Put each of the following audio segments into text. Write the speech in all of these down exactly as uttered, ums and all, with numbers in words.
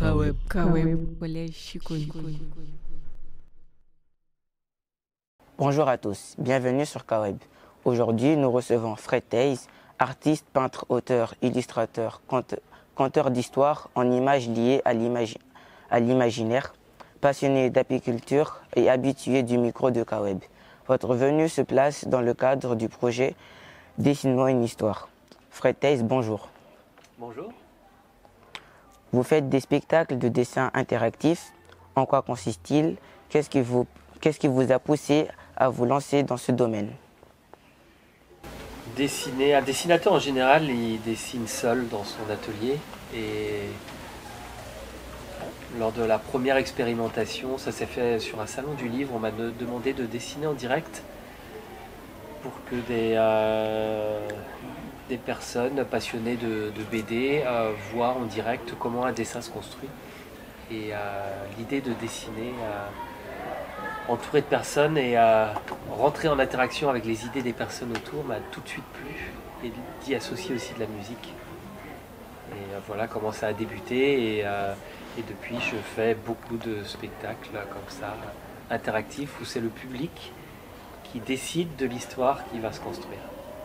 Kaweb, Kaweb, Collège Chikoni. Bonjour à tous, bienvenue sur Kaweb. Aujourd'hui, nous recevons Fred Theiss, artiste, peintre, auteur, illustrateur, conte- conteur d'histoire en images liées à l'imagi- à l'imaginaire, passionné d'apiculture et habitué du micro de Kaweb. Votre venue se place dans le cadre du projet Dessine-moi une histoire. Fred Theiss, bonjour. Bonjour. Vous faites des spectacles de dessin interactifs. En quoi consiste-t-il? Qu'est-ce qui vous, qu'est-ce qui vous a poussé à vous lancer dans ce domaine? Dessiner, un dessinateur en général, il dessine seul dans son atelier. Et lors de la première expérimentation, ça s'est fait sur un salon du livre, on m'a de- demandé de dessiner en direct pour que des, euh, des personnes passionnées de, de B D euh, voient en direct comment un dessin se construit. Et euh, l'idée de dessiner euh, entouré de personnes et euh, rentrer en interaction avec les idées des personnes autour m'a tout de suite plu et d'y associer aussi de la musique. Et euh, voilà comment ça a débuté et, euh, et depuis je fais beaucoup de spectacles comme ça, interactifs, où c'est le public qui décide de l'histoire qui va se construire.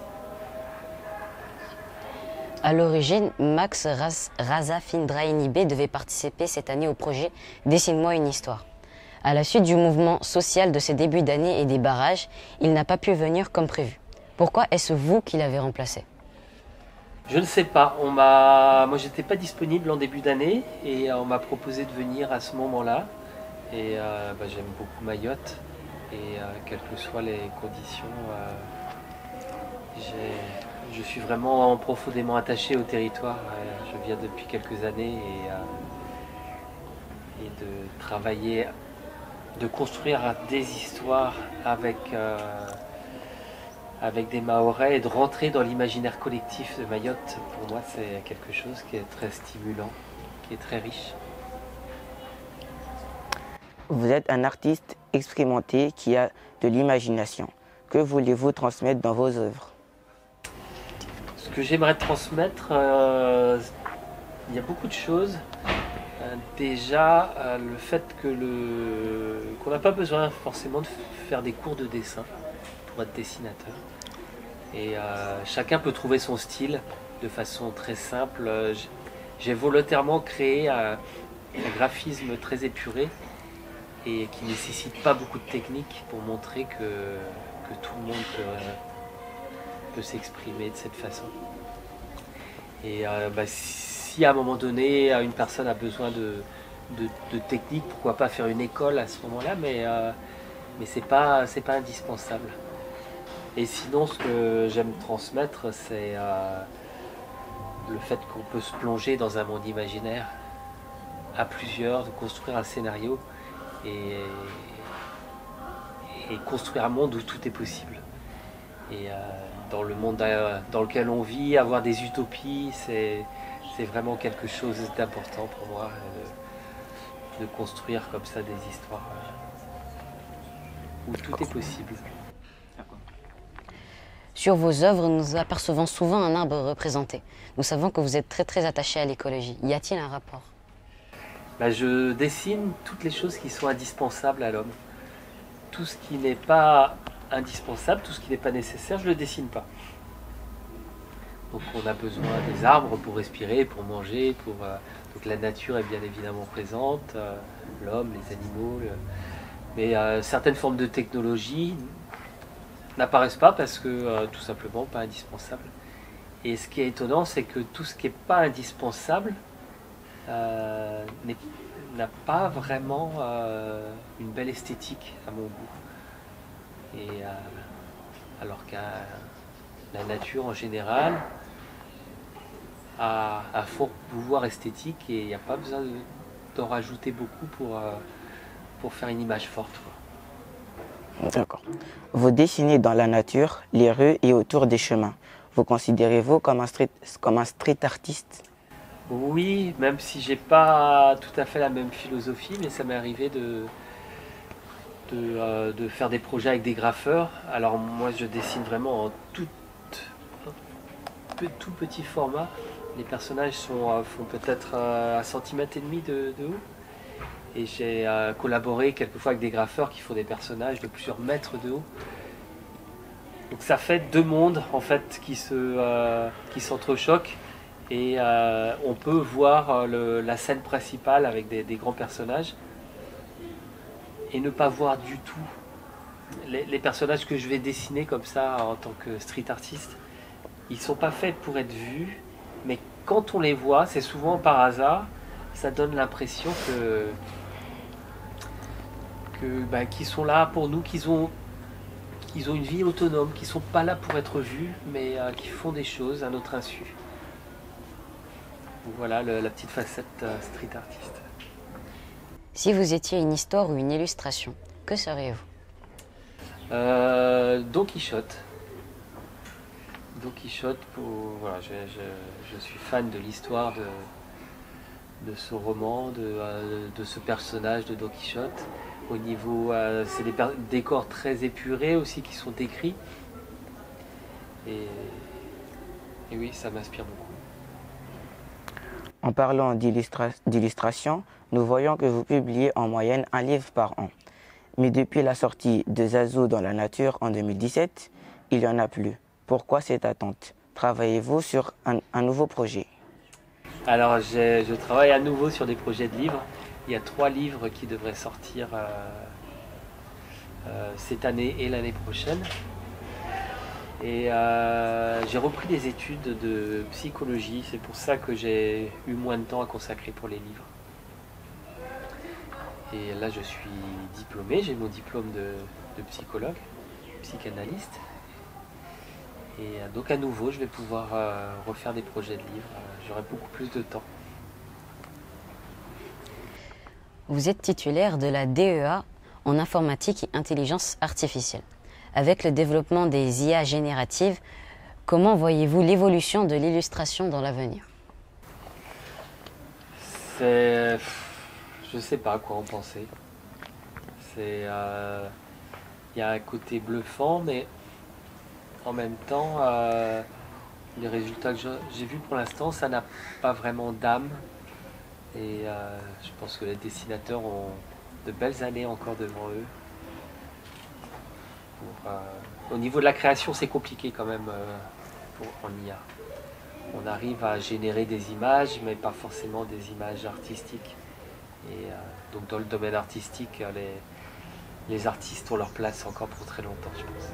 À l'origine, Max Raz- Razafindraini-Bey devait participer cette année au projet Dessine-moi une histoire. À la suite du mouvement social de ses débuts d'année et des barrages, il n'a pas pu venir comme prévu. Pourquoi est-ce vous qui l'avez remplacé? Je ne sais pas, on m'a... moi j'étais pas disponible en début d'année et euh, on m'a proposé de venir à ce moment-là. Et euh, bah, j'aime beaucoup Mayotte et euh, quelles que soient les conditions, euh, j'ai- je suis vraiment profondément attaché au territoire. Euh, je viens depuis quelques années et, euh, et de travailler, de construire des histoires avec, euh, avec des Mahorais et de rentrer dans l'imaginaire collectif de Mayotte, pour moi c'est quelque chose qui est très stimulant, qui est très riche. Vous êtes un artiste expérimenté qui a de l'imagination. Que voulez-vous transmettre dans vos œuvres? Ce que j'aimerais transmettre, euh, il y a beaucoup de choses. Euh, déjà, euh, le fait que le, qu'on n'a pas besoin forcément de faire des cours de dessin pour être dessinateur. Et euh, chacun peut trouver son style de façon très simple. Euh, j- J'ai volontairement créé un, un graphisme très épuré et qui ne nécessite pas beaucoup de technique pour montrer que, que tout le monde peut, peut s'exprimer de cette façon. Et euh, bah, si à un moment donné une personne a besoin de, de, de technique, pourquoi pas faire une école à ce moment-là, mais, euh, mais c'est pas, c'est pas indispensable. Et sinon, ce que j'aime transmettre, c'est euh, le fait qu'on peut se plonger dans un monde imaginaire à plusieurs, de construire un scénario et, et construire un monde où tout est possible. Et euh, dans le monde euh, dans lequel on vit, avoir des utopies, c'est, c'est vraiment quelque chose d'important pour moi, euh, de, de construire comme ça des histoires euh, où tout est possible. Sur vos œuvres, nous apercevons souvent un arbre représenté. Nous savons que vous êtes très très attaché à l'écologie. Y a-t-il un rapport? Bah, je dessine toutes les choses qui sont indispensables à l'homme. Tout ce qui n'est pas indispensable, tout ce qui n'est pas nécessaire, je ne le dessine pas. Donc on a besoin des arbres pour respirer, pour manger, pour, euh, donc la nature est bien évidemment présente, euh, l'homme, les animaux, le- mais euh, certaines formes de technologie n'apparaissent pas parce que euh, tout simplement pas indispensables. Et ce qui est étonnant, c'est que tout ce qui n'est pas indispensable euh, n'est- n'a pas vraiment euh, une belle esthétique à mon goût. Et, euh, alors que la nature en général a un fort pouvoir esthétique et il n'y a pas besoin de- d'en rajouter beaucoup pour, euh, pour faire une image forte, quoi. D'accord. Vous dessinez dans la nature, les rues et autour des chemins. Vous considérez-vous comme un street, comme un street artiste? Oui, même si j'ai pas tout à fait la même philosophie, mais ça m'est arrivé de, de, euh, de faire des projets avec des graffeurs. Alors moi je dessine vraiment en tout, tout petit format Les personnages sont, euh, font peut-être euh, un centimètre et demi de, de haut. Et j'ai euh, collaboré quelquefois avec des graffeurs qui font des personnages de plusieurs mètres de haut. Donc ça fait deux mondes en fait qui se, euh, qui s'entrechoquent. Et euh, on peut voir euh, le, la scène principale avec des, des grands personnages et ne pas voir du tout les, les personnages que je vais dessiner comme ça en tant que street artiste. Ils ne sont pas faits pour être vus, mais quand on les voit, c'est souvent par hasard, ça donne l'impression que, que bah, qu'ils sont là pour nous, qu'ils ont, qu'ils ont une vie autonome, qu'ils ne sont pas là pour être vus, mais euh, qui font des choses à notre insu. Voilà le, la petite facette euh, street artiste. Si vous étiez une histoire ou une illustration, que seriez-vous? euh, Don Quichotte. Don Quichotte, pour, voilà, je, je, je suis fan de l'histoire de, de ce roman, de, euh, de ce personnage de Don Quichotte. Au niveau, euh, c'est des décors très épurés aussi qui sont décrits. Et, et oui, ça m'inspire beaucoup. En parlant d'illustra- d'illustration, nous voyons que vous publiez en moyenne un livre par an. Mais depuis la sortie de Zazou dans la nature en deux mille dix-sept, il n'y en a plus. Pourquoi cette attente? Travaillez-vous sur un, un nouveau projet? Alors, je, je travaille à nouveau sur des projets de livres. Il y a trois livres qui devraient sortir euh, euh, cette année et l'année prochaine. Et euh, j'ai repris des études de psychologie, c'est pour ça que j'ai eu moins de temps à consacrer pour les livres. Et là je suis diplômé, j'ai mon diplôme de, de psychologue, psychanalyste. Et donc à nouveau je vais pouvoir euh, refaire des projets de livres, j'aurai beaucoup plus de temps. Vous êtes titulaire de la D E A en informatique et intelligence artificielle. Avec le développement des I A génératives, comment voyez-vous l'évolution de l'illustration dans l'avenir? C'est... Je ne sais pas quoi en penser. C'est... Euh... Il y a un côté bluffant, mais en même temps, euh... les résultats que j'ai vus pour l'instant, ça n'a pas vraiment d'âme. Et euh... je pense que les dessinateurs ont de belles années encore devant eux. Pour, euh, au niveau de la création, c'est compliqué quand même euh, pour, en I A. On arrive à générer des images, mais pas forcément des images artistiques. Et euh, donc dans le domaine artistique, les, les artistes ont leur place encore pour très longtemps, je pense.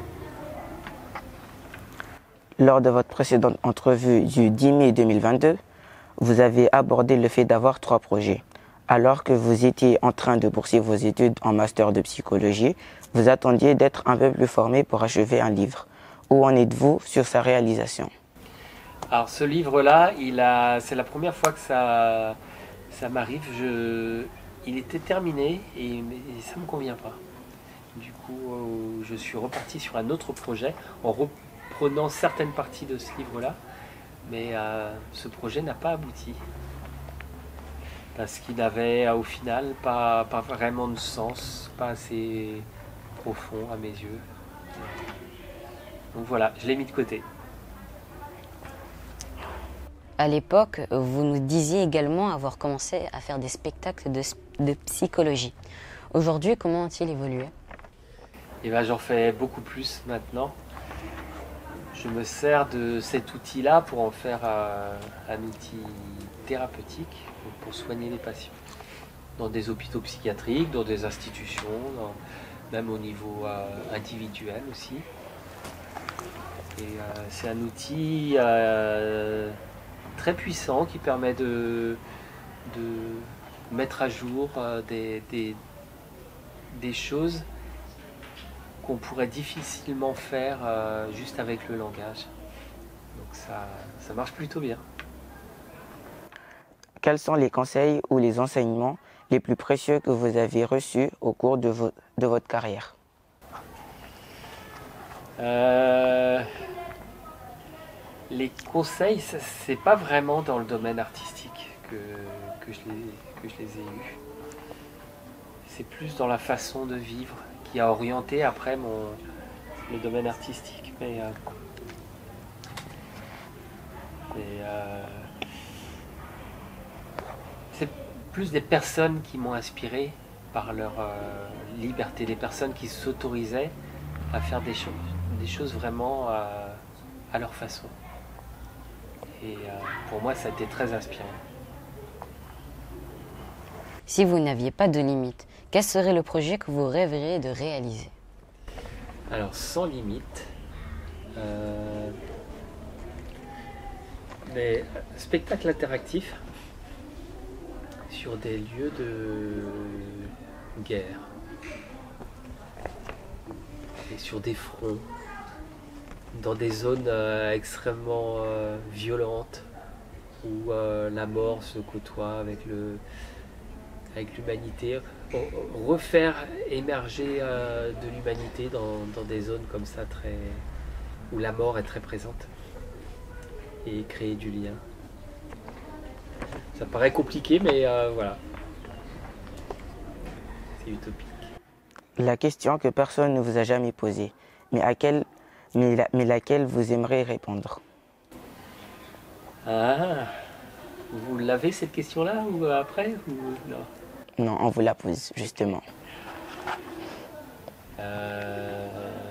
Lors de votre précédente entrevue du dix mai deux mille vingt-deux, vous avez abordé le fait d'avoir trois projets. Alors que vous étiez en train de poursuivre vos études en master de psychologie, vous attendiez d'être un peu plus formé pour achever un livre. Où en êtes-vous sur sa réalisation? Alors ce livre-là, il a, c'est la première fois que ça, ça m'arrive. Je, il était terminé et, et ça ne me convient pas. Du coup, euh, je suis reparti sur un autre projet en reprenant certaines parties de ce livre-là. Mais euh, ce projet n'a pas abouti. Parce qu'il n'avait au final pas, pas vraiment de sens, pas assez profond à mes yeux. Donc voilà, je l'ai mis de côté. À l'époque, vous nous disiez également avoir commencé à faire des spectacles de, de psychologie. Aujourd'hui, comment ont-ils évolué? Et ben, j'en fais beaucoup plus maintenant. Je me sers de cet outil-là pour en faire euh, un outil thérapeutique pour soigner les patients. Dans des hôpitaux psychiatriques, dans des institutions, dans, même au niveau euh, individuel aussi. Et euh, c'est un outil euh, très puissant qui permet de, de mettre à jour euh, des, des, des choses qu'on pourrait difficilement faire euh, juste avec le langage. Donc ça, ça marche plutôt bien. Quels sont les conseils ou les enseignements les plus précieux que vous avez reçus au cours de, vo de votre carrière? euh, Les conseils, c'est pas vraiment dans le domaine artistique que, que, je, les, que je les ai eus. C'est plus dans la façon de vivre qui a orienté après mon, le domaine artistique. Mais, euh, mais euh, c'est plus des personnes qui m'ont inspiré par leur euh, liberté, des personnes qui s'autorisaient à faire des choses, des choses vraiment euh, à leur façon. Et euh, pour moi, ça a été très inspirant. Si vous n'aviez pas de limite, quel serait le projet que vous rêveriez de réaliser? Alors, sans limite, euh, des spectacles interactifs sur des lieux de guerre et sur des fronts, dans des zones euh, extrêmement euh, violentes où euh, la mort se côtoie avec le avec l'humanité, refaire émerger euh, de l'humanité dans, dans des zones comme ça très où la mort est très présente et créer du lien. Ça paraît compliqué, mais euh, voilà, c'est utopique. La question que personne ne vous a jamais posée, mais, à quelle, mais, la, mais laquelle vous aimeriez répondre. Ah, vous l'avez cette question-là ou après ou non? Non, on vous la pose, justement. Euh...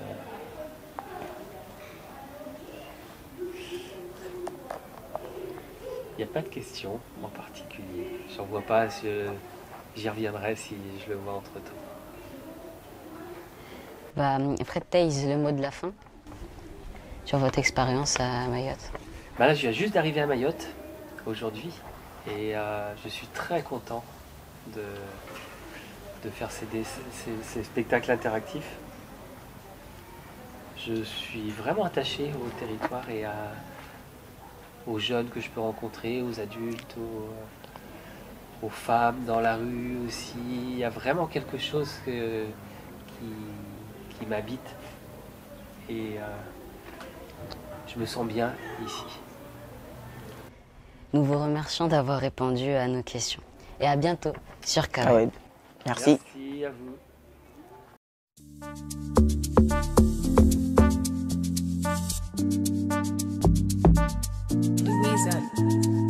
Il n'y a pas de question en particulier. J'en vois pas, j'y reviendrai si je le vois entre-temps. Bah, Fred Taze, le mot de la fin sur votre expérience à Mayotte. Bah là, je viens juste d'arriver à Mayotte aujourd'hui et euh, je suis très content de, de faire ces, ces, ces spectacles interactifs. Je suis vraiment attaché au territoire et à, aux jeunes que je peux rencontrer, aux adultes, aux, aux femmes dans la rue aussi. Il y a vraiment quelque chose que, qui, qui m'habite et euh, je me sens bien ici. Nous vous remercions d'avoir répondu à nos questions. Et à bientôt sur Kaweb. Merci. Merci à vous. Louisa.